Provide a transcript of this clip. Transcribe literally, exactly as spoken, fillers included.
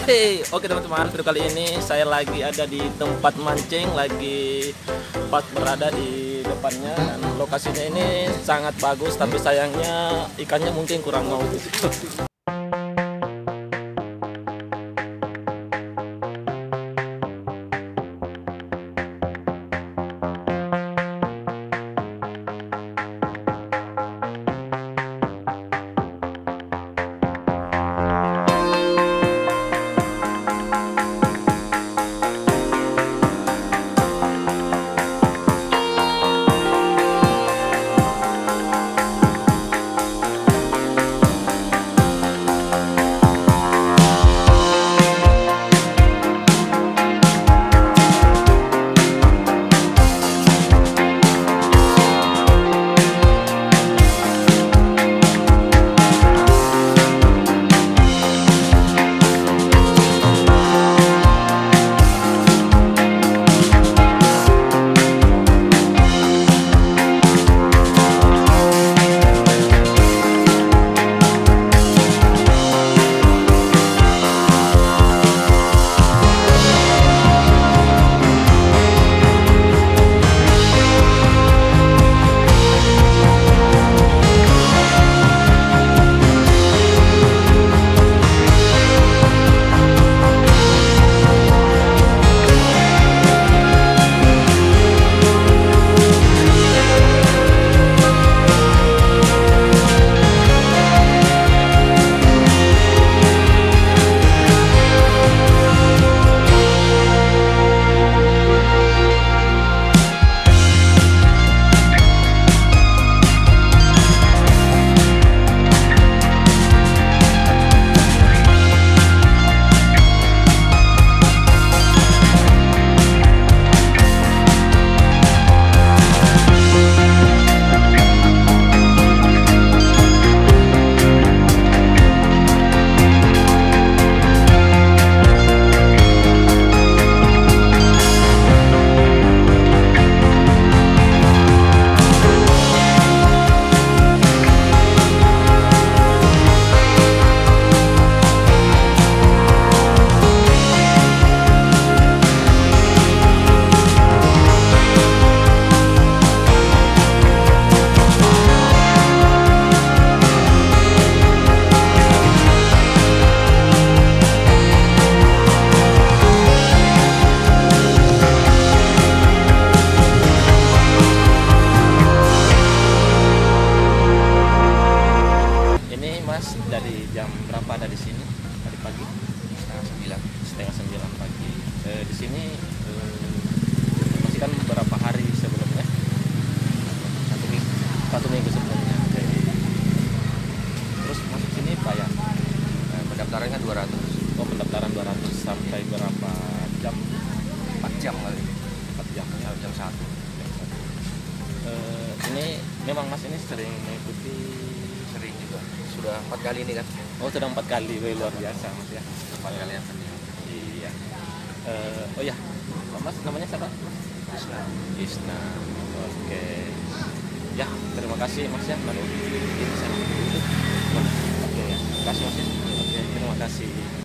Hey, oke teman-teman, video kali ini saya lagi ada di tempat mancing, lagi pas berada di depannya, dan lokasinya ini sangat bagus, tapi sayangnya ikannya mungkin kurang mau. Dari jam berapa ada di sini tadi pagi? Setengah sembilan. Setengah sembilan pagi. Eh, di sini eh, masih kan beberapa hari sebelumnya, Satu minggu. satu minggu sebelumnya. Oke. Terus masuk sini bayar. Nah, pendaftarannya dua ratus. Oh, pendaftaran dua ratus sampai berapa jam? Empat jam kali. Empat jam. Ya, jam satu. Jam satu. Eh, ini memang Mas ini sering mengikuti. Sering juga. Sudah empat kali ini kan. Oh, sudah empat kali, wih, luar biasa Mas ya. Empat kali yang sendiri. Iya. Eh, oh ya, Mas namanya siapa? Isna. Isna. Oke. Ya, terima kasih Mas ya. Lalu ini saya. Oke ya. Terima kasih Mas ya. Oke, terima kasih.